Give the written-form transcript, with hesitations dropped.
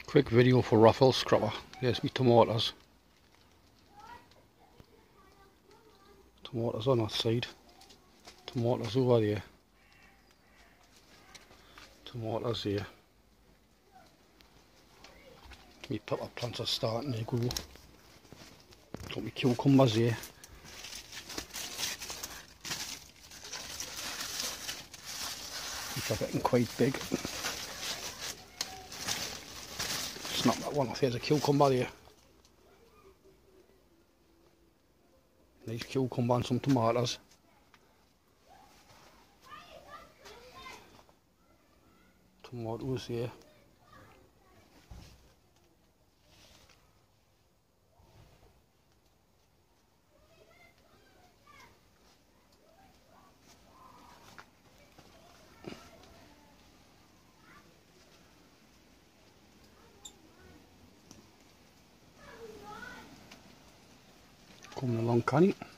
Quick video for Raffle Scrapper. Here's me tomatoes. Tomatoes on that side. Tomatoes over there. Tomatoes here. My pepper plants are starting to grow. Got my cucumbers here. Which are getting quite big. Snap that one off. Here's a cucumber there. Nice cucumber and some tomatoes. Tomatoes here. Coming along, canny.